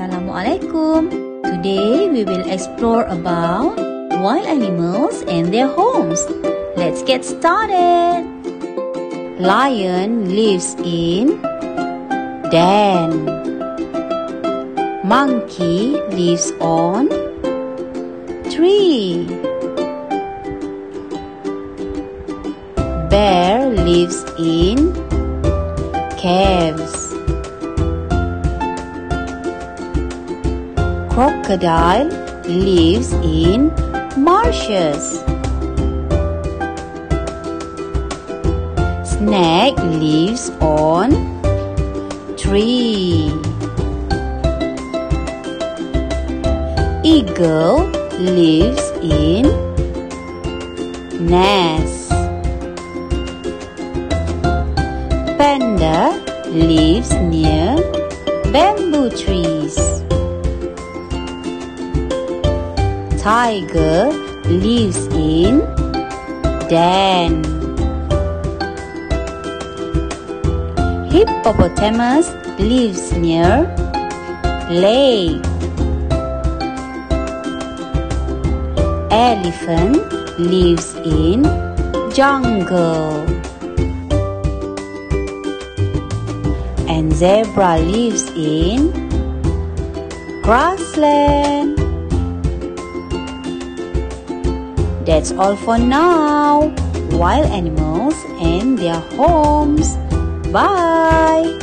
Assalamualaikum. Today we will explore about wild animals and their homes. Let's get started. Lion lives in den. Monkey lives on tree. Bear lives in caves. Crocodile lives in marshes. Snake lives on tree. Eagle lives in nest. Panda lives near bamboo trees. Tiger lives in den. Hippopotamus lives near lake. Elephant lives in jungle. And zebra lives in grassland. That's all for now. Wild animals and their homes. Bye.